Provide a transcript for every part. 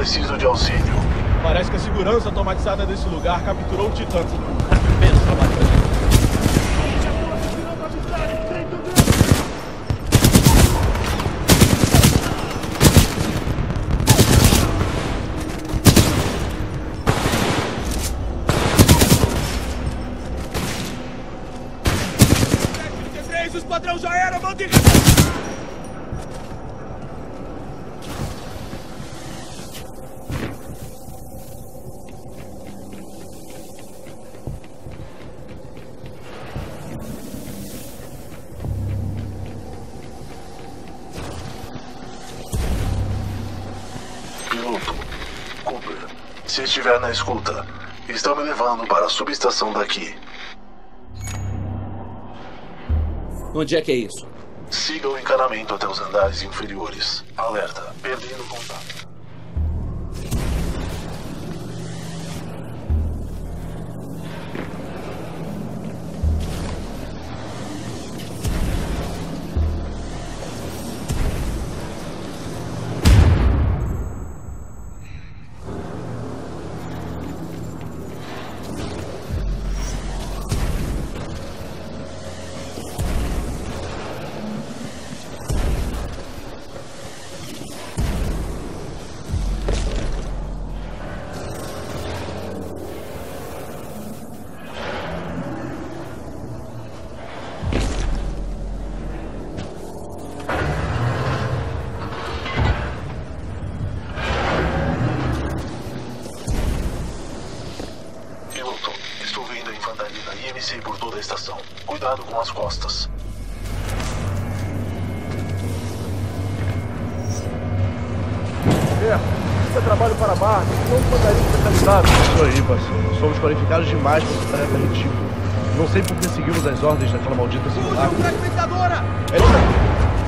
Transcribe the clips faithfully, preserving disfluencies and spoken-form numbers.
Preciso de auxílio. Parece que a segurança automatizada desse lugar capturou o Titã. Menos trabalho pra gente. O esquadrão já era, mão de... Piloto, Cooper, se estiver na escuta, estão me levando para a subestação daqui. Onde é que é isso? Siga o encanamento até os andares inferiores. Alerta, perdendo contato. Por toda a estação. Cuidado com as costas. É, isso é trabalho para Marte, não mandaria especializado. Isso aí, parceiro. Somos qualificados demais para essa tarefa ridícula. Não sei por que seguimos as ordens daquela maldita simulacra. Use fragmentadora! É isso aí.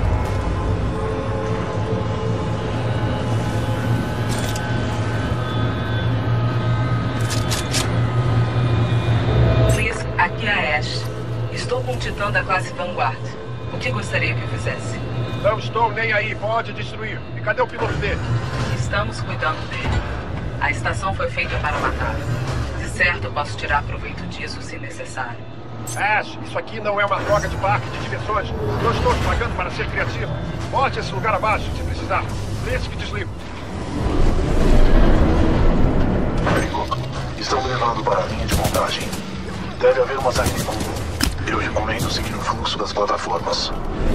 Aqui é a Ash. Estou com um Titã da classe Vanguard. O que gostaria que eu fizesse? Não estou nem aí. Pode destruir. E cadê o piloto dele? Estamos cuidando dele. A estação foi feita para matá-lo. De certo, posso tirar proveito disso se necessário. Ash, isso aqui não é uma droga de parque de diversões. Não estou te pagando para ser criativo. Bote esse lugar abaixo, se precisar. Pense que desligo. Piloto, estão me levando para a linha de montagem. Deve haver uma saída comum. Eu recomendo seguir o fluxo das plataformas.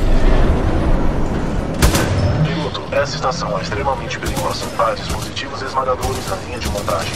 Piloto, essa estação é extremamente perigosa. Há dispositivos esmagadores na linha de montagem.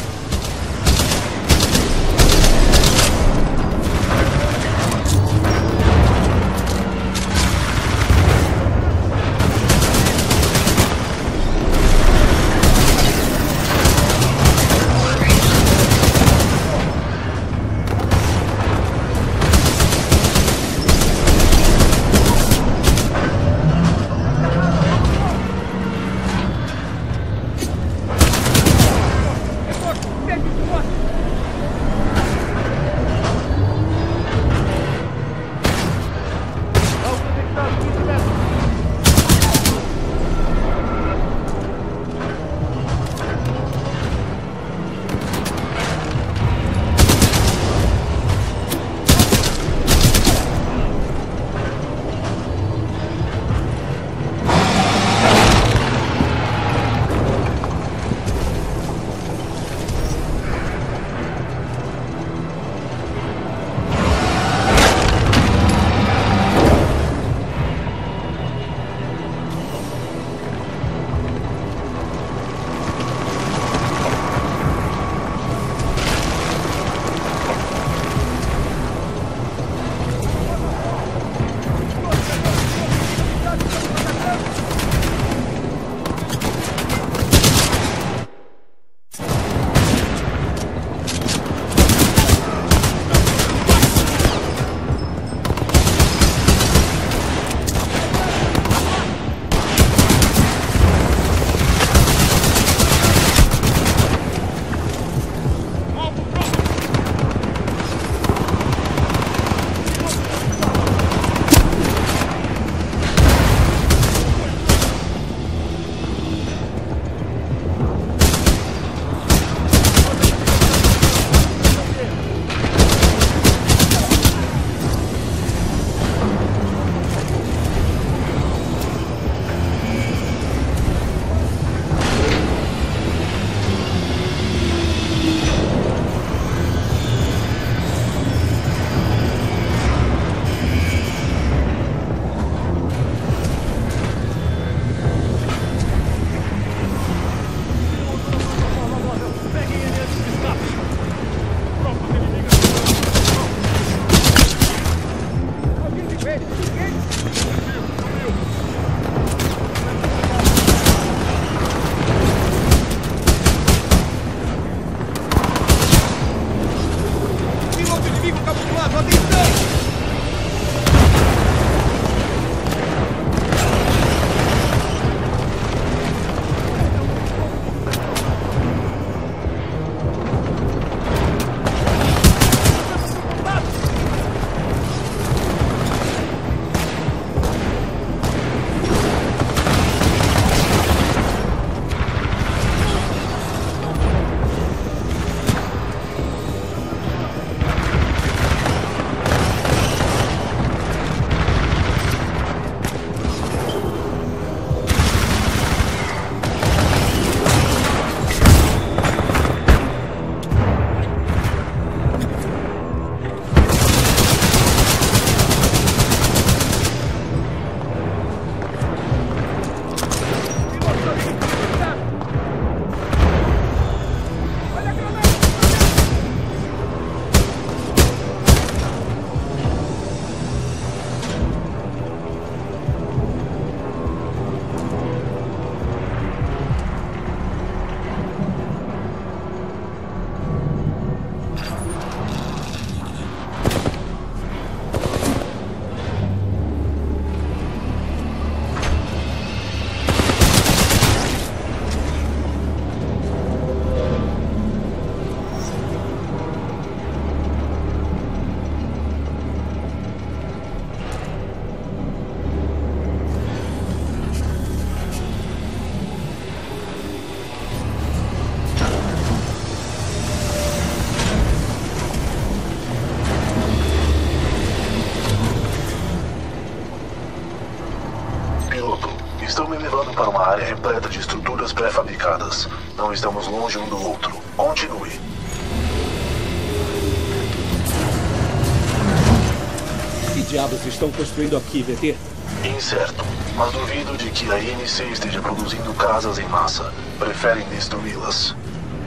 repleta de estruturas pré-fabricadas. Não estamos longe um do outro. Continue. Que diabos estão construindo aqui, V T? Incerto, mas duvido de que a I N C esteja produzindo casas em massa. Preferem destruí-las.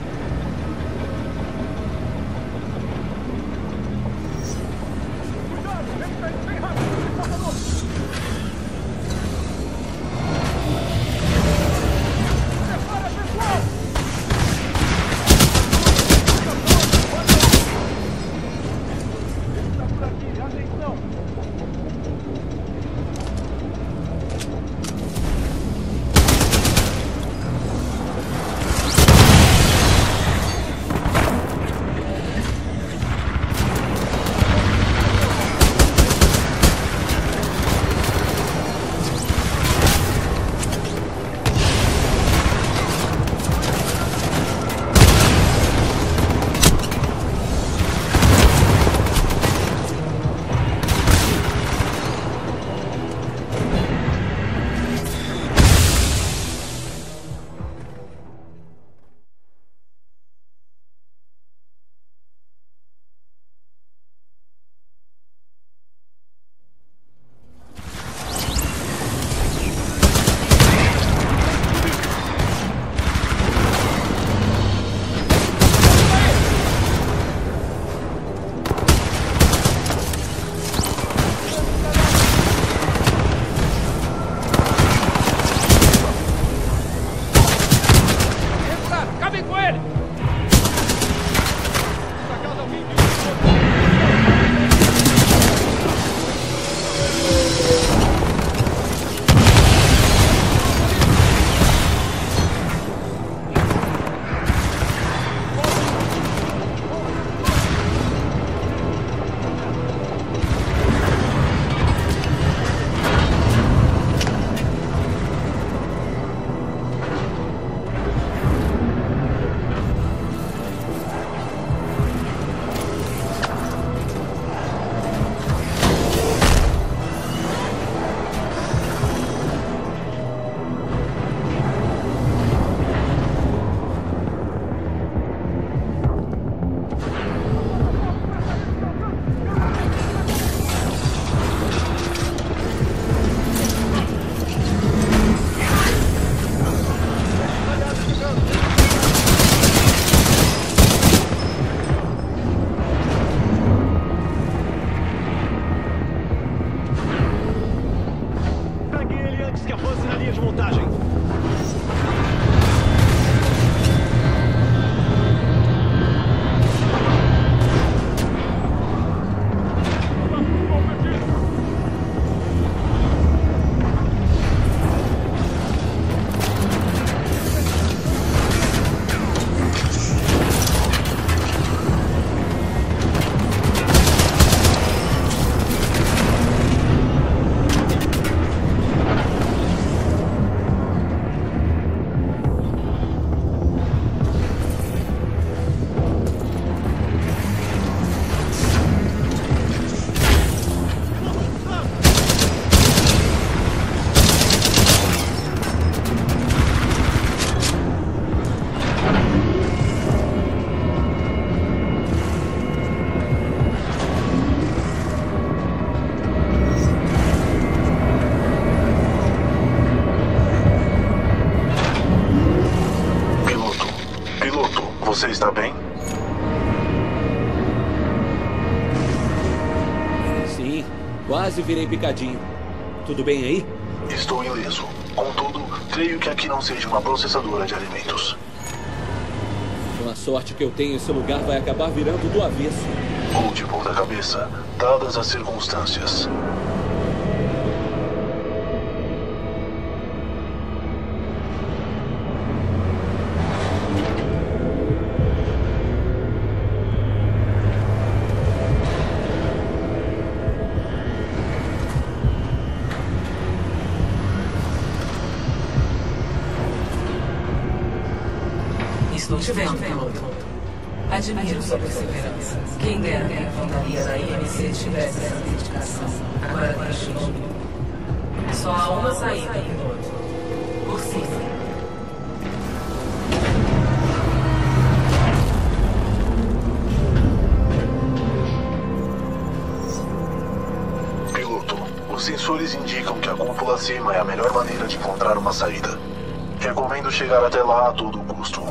Você está bem? Sim, quase virei picadinho. Tudo bem aí? Estou ileso. Contudo, creio que aqui não seja uma processadora de alimentos. Com a sorte que eu tenho, esse lugar vai acabar virando do avesso. Ou de ponta cabeça, dadas as circunstâncias. Estou te vendo, piloto. Admiro sua perseverança. Quem dera que a infantaria da I M C tivesse essa dedicação. Agora deixe-me. Só há uma saída, piloto. Por possível. Piloto, os sensores indicam que a cúpula acima é a melhor maneira de encontrar uma saída. Recomendo chegar até lá a todo custo.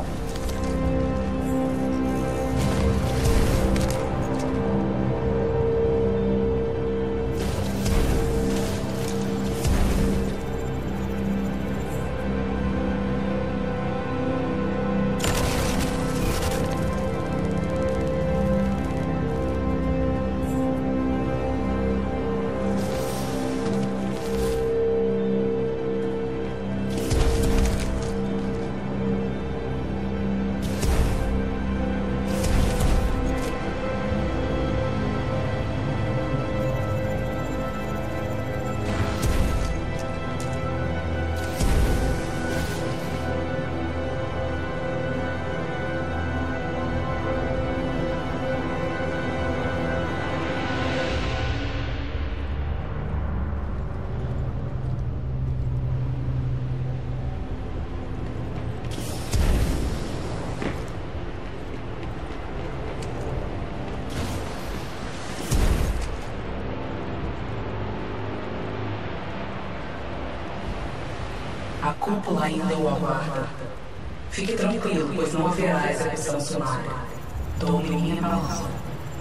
A cúpula ainda o aguarda. Fique tranquilo, pois não haverá execução sumária. Tome minha palavra.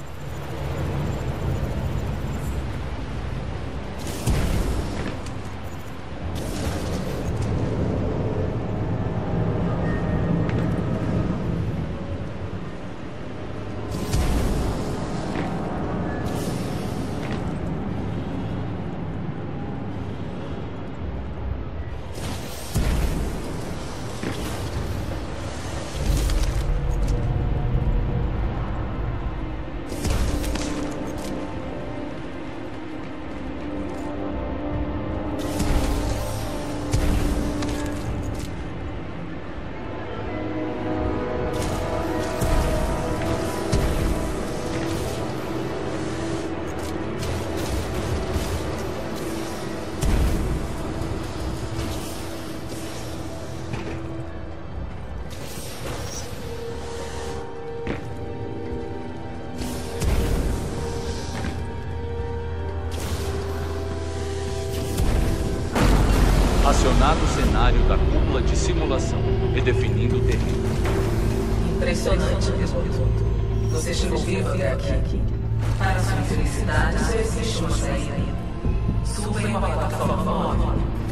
Acionado o cenário da cúpula de simulação, redefinindo o terreno. Impressionante, piloto. Você chegou vivo até aqui. Para sua felicidade, só existe uma saída. Suba em uma plataforma móvel.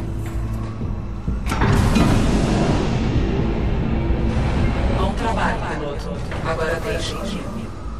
Bom trabalho, piloto. Agora deixe ir.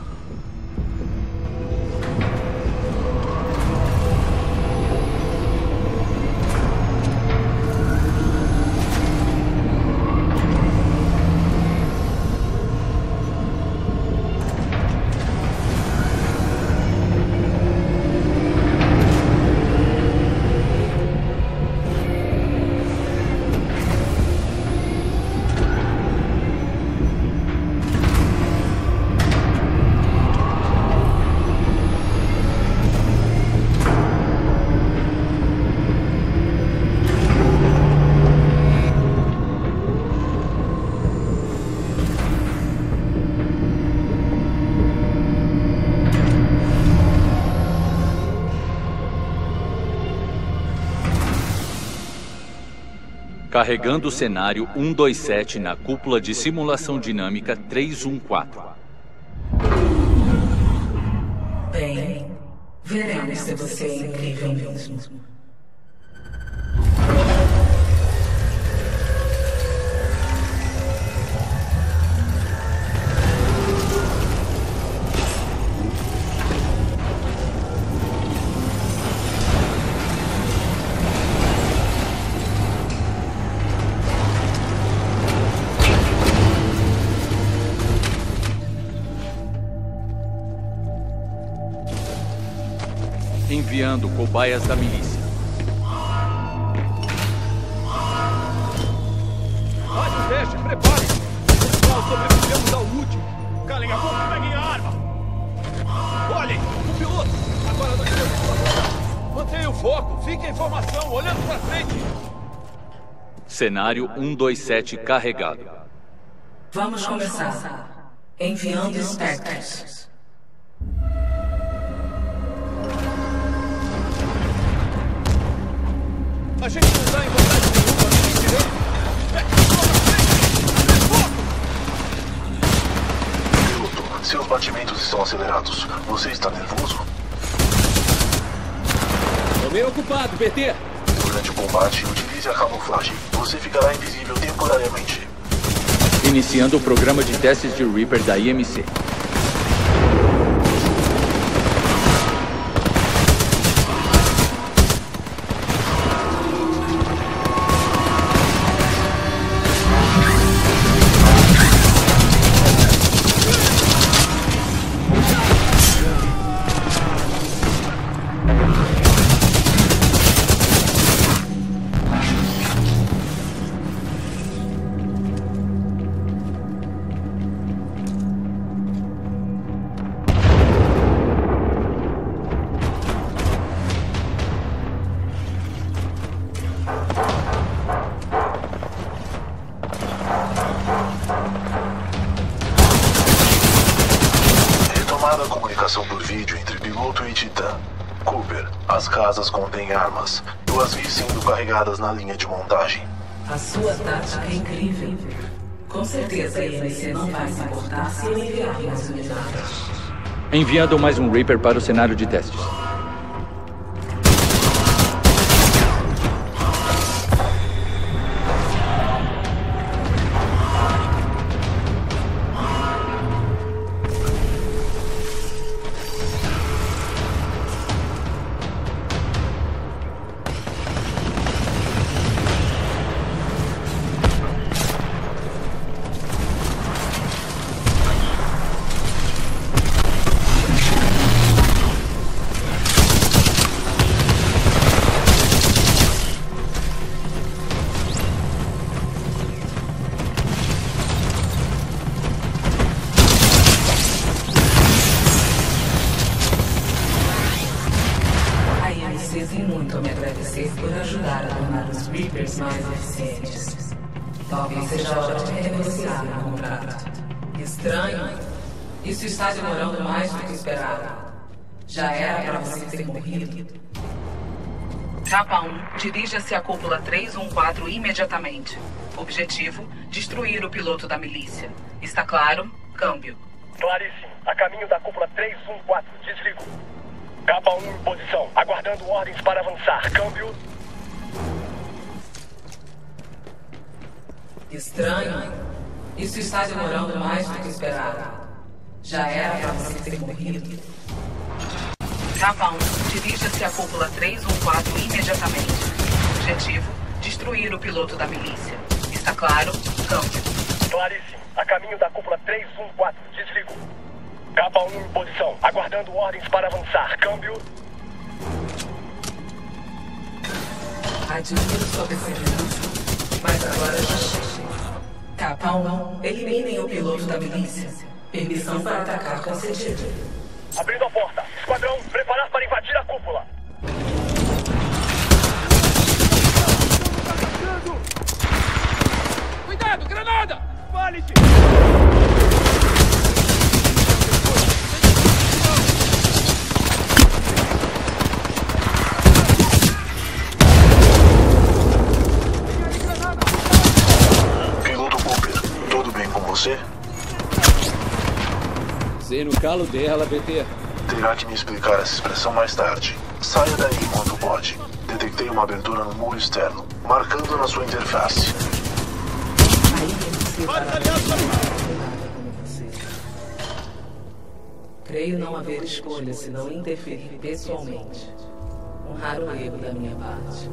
Carregando o cenário cento e vinte e sete na cúpula de simulação dinâmica trezentos e quatorze. Bem, veremos se você é incrível mesmo. Enviando cobaias da milícia. Rádio teste, prepare! Pessoal, sobrevivemos ao último. Calem a boca e peguem a arma. Olhem, o piloto. Agora nós temos. Mantenha o foco. Fique em formação, olhando pra frente. Cenário um dois sete carregado. Vamos começar. Enviando espectros. A gente não tá em vontade nenhuma, não tem direito. Piloto, seus batimentos estão acelerados. Você está nervoso? Tô meio ocupado, B T. Durante o combate, utilize a camuflagem. Você ficará invisível temporariamente. Iniciando o programa de testes de Reaper da I M C. Retomada a comunicação por vídeo entre piloto e Titã. Cooper, as casas contêm armas. Eu as vi sendo carregadas na linha de montagem. A sua tática é incrível. Com certeza a I M C não vai se importar se eu enviar mais unidades. Enviando mais um Reaper para o cenário de testes. Tem muito a me agradecer por ajudar a tornar os Reapers mais eficientes. Talvez seja a hora de renegociar o contrato. Estranho. Isso está demorando mais do que esperado. Já era para você ter morrido. Capa um, dirija-se à cúpula três um quatro imediatamente. Objetivo, destruir o piloto da milícia. Está claro? Câmbio. Claríssimo. A caminho da cúpula três um quatro. Desligo. Capa um em posição. Aguardando ordens para avançar. Câmbio. Estranho. Isso está demorando mais do que esperado. Já era para você ter morrido. Capa um, dirija-se à cúpula três um quatro imediatamente. Objetivo, destruir o piloto da milícia. Está claro? Câmbio. Claríssimo. A caminho da cúpula três um quatro. Desligo. Capa um em posição. Aguardando ordens para avançar. Câmbio. Admiro sua perseverança, mas agora já chega. Capa um, eliminem o piloto da milícia. Permissão para atacar concedida. Abrindo a porta. Esquadrão, preparar para invadir a cúpula. Cuidado, granada! Vale-se! Piloto Cooper, tudo bem com você? Sei no calo dela, B T. Terá que me explicar essa expressão mais tarde. Saia daí enquanto pode. Detectei uma abertura no muro externo, marcando na sua interface. Creio não haver escolha se não interferir pessoalmente. Um raro erro da minha parte.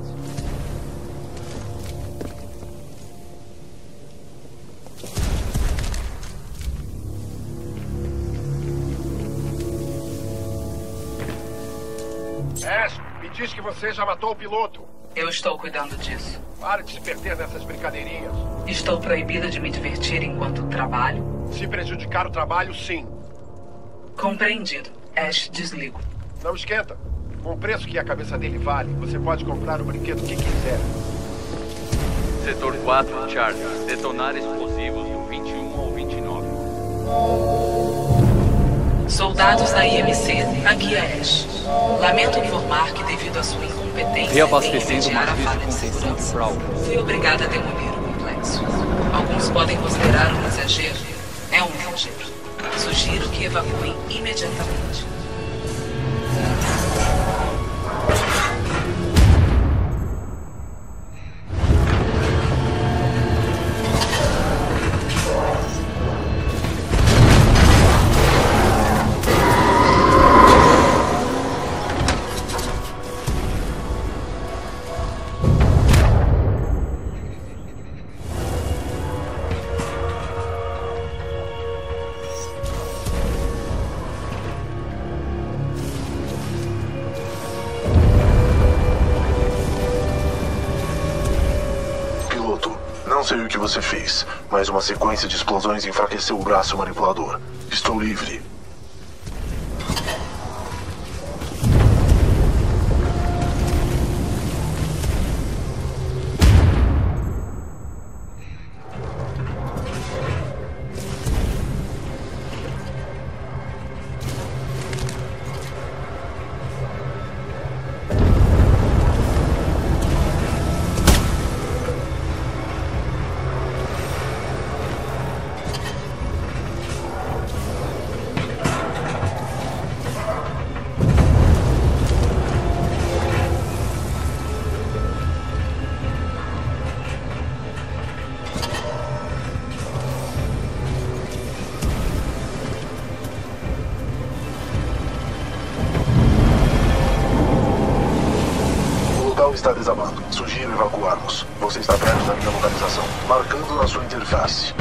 Ash, me diz que você já matou o piloto. Eu estou cuidando disso. Pare de se perder nessas brincadeirinhas. Estou proibida de me divertir enquanto trabalho? Se prejudicar o trabalho, sim. Compreendido. Ash, desligo. Não esquenta. Com o preço que a cabeça dele vale, você pode comprar o brinquedo que quiser. Setor quatro, Charlie. Detonar explosivos do vinte e um ao vinte e nove. Soldados da I M C, aqui é Ash. Lamento informar que, devido à sua incompetência Reabastecendo em remediar a matriz falha de de contenção de segurança, Prowl. fui obrigada a demolir o complexo. Alguns podem considerar um exagero. É um exagero. Sugiro que evacuem imediatamente. Não sei o que você fez, mas uma sequência de explosões enfraqueceu o braço manipulador. Estou livre. Está desabando. Sugiro evacuarmos. Você está perto da minha localização, marcando na sua interface.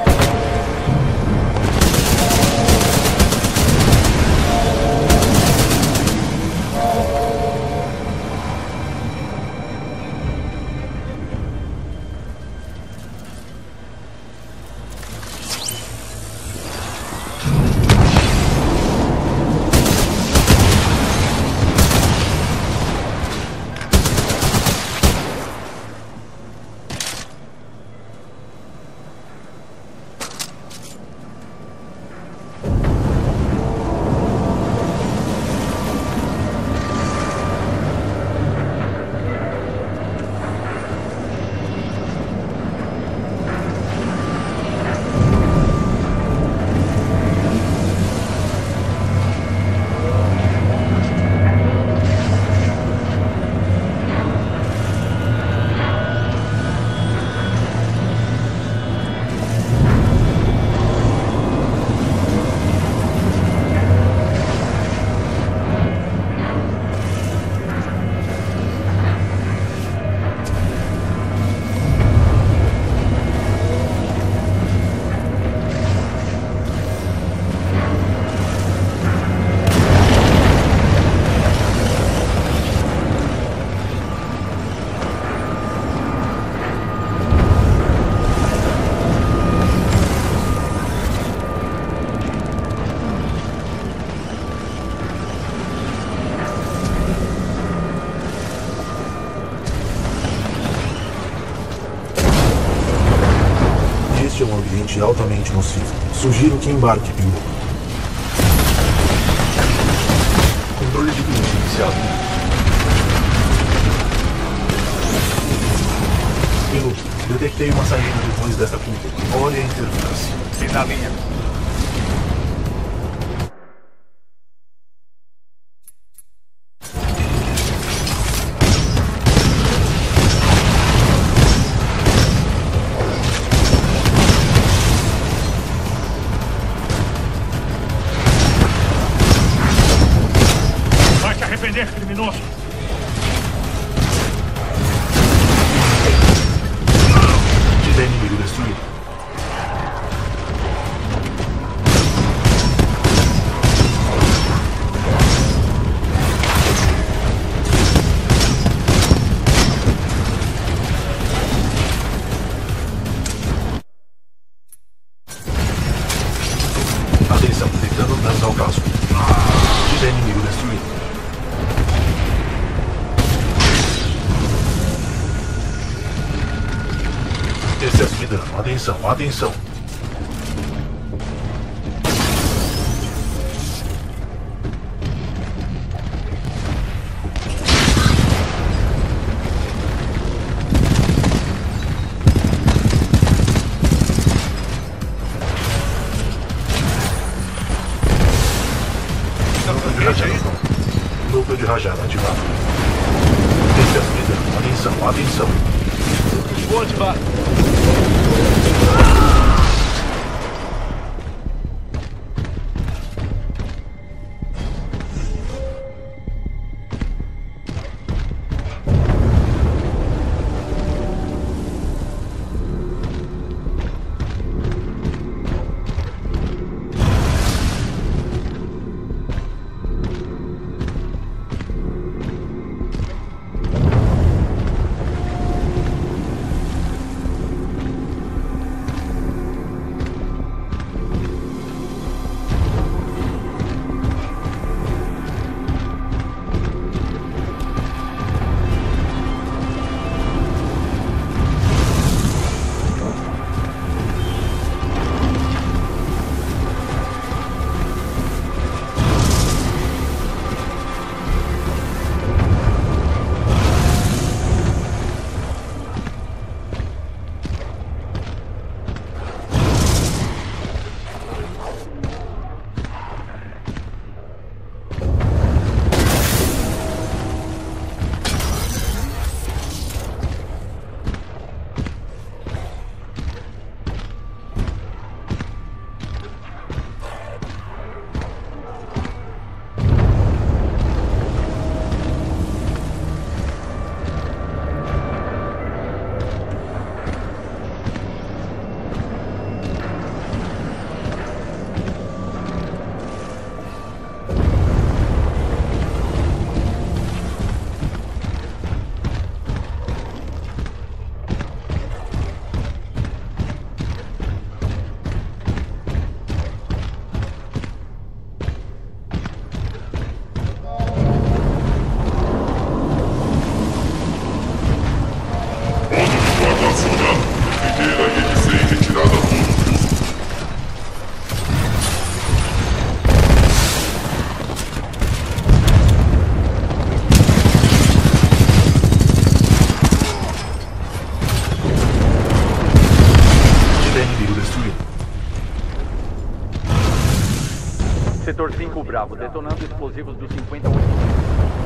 Este é um ambiente altamente nocivo. Sugiro que embarque, piloto. Controle de cliente iniciado. Piloto, detectei uma saída depois desta curva. Olhe a interface. Fiz a linha. Prender criminoso. Tiver inimigo destruído. Atenção, detectando danos ao casco. Tiver inimigo destruído. Excesso de dano. Atenção, atenção. Núcleo de rajada ativado. Excesso de dano. Atenção, atenção. Vou ativar. Setor cinco Bravo, detonando explosivos do cinquenta e oito.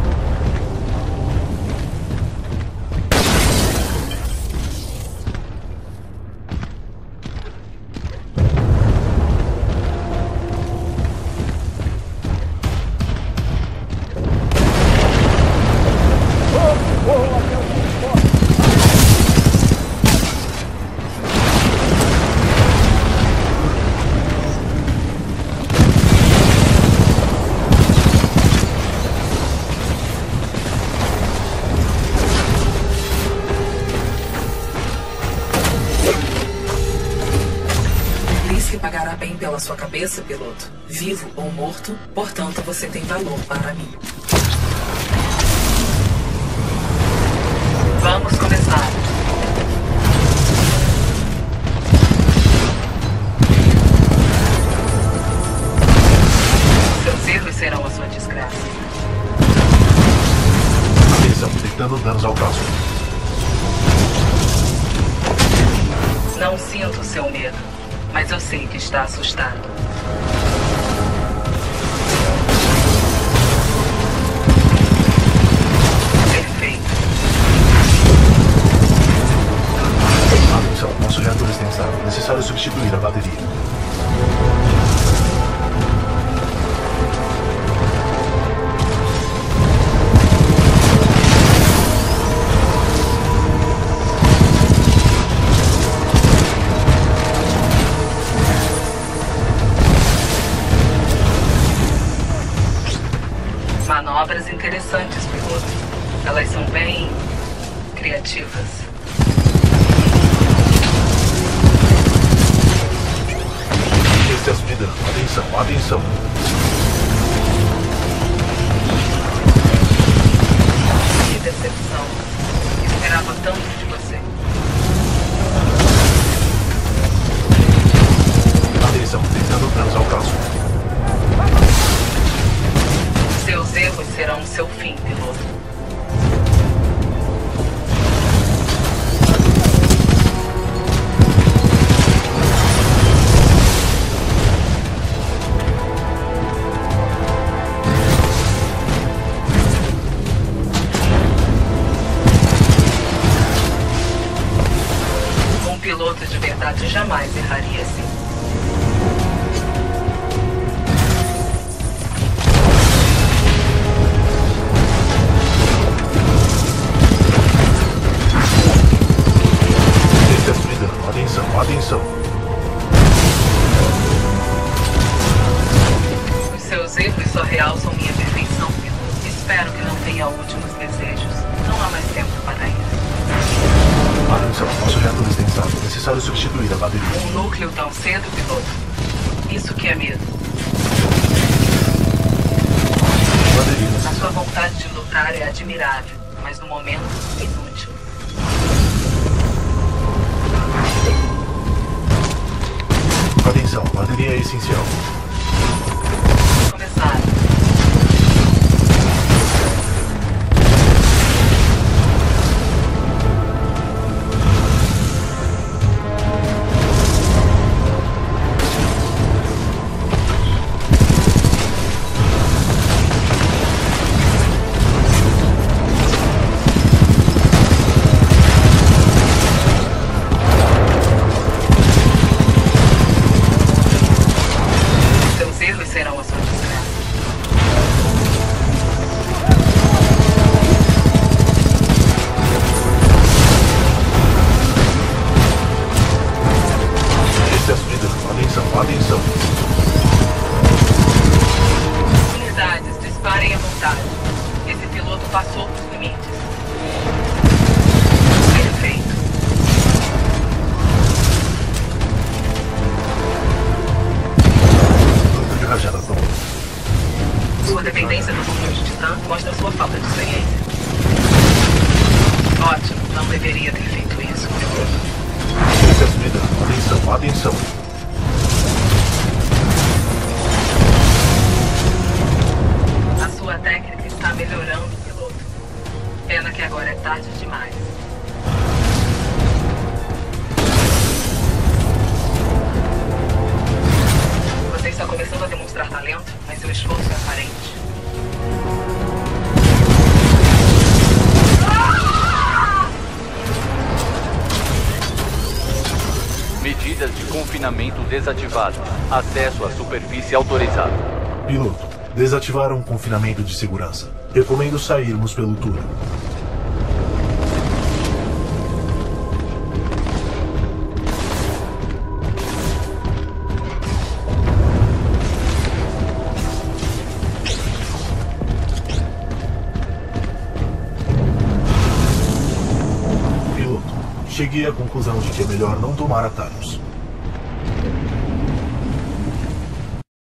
Pagará bem pela sua cabeça, piloto. Vivo ou morto, portanto você tem valor para mim. Vamos começar. Seus erros serão a sua desgraça. Atenção, detectando danos ao braço. Não sinto seu medo. Mas eu sei que está assustado. Perfeito. Atenção, nossos reatores têm estado. Necessário substituir a bateria. Manobras interessantes, piloto. Elas são bem criativas. Excesso de dano. Atenção, atenção. Que decepção. Esperava tanto de você. Atenção, tentando danos ao caso. Seus erros serão o seu fim, piloto. Um piloto de verdade jamais erraria assim. Atenção, atenção. Os seus erros só realçam minha perfeição, piloto. Espero que não tenha últimos desejos. Não há mais tempo para isso. Atenção, nosso reator está instável. Necessário substituir a bateria. Um núcleo tão cedo, piloto? Isso que é medo. Baterias. A sua vontade de lutar é admirável, mas no momento, inútil. Atenção, bateria é essencial. Começar. Sua dependência do núcleo de Titã mostra sua falta de experiência. Ótimo, não deveria ter feito isso. Atenção, atenção. A sua técnica está melhorando, piloto. Pena que agora é tarde demais. Você está começando a demonstrar talento, mas seu esforço é aparente. Medidas de confinamento desativadas. Acesso à superfície autorizado. Piloto, desativaram o confinamento de segurança. Recomendo sairmos pelo túnel. Cheguei à conclusão de que é melhor não tomar atalhos.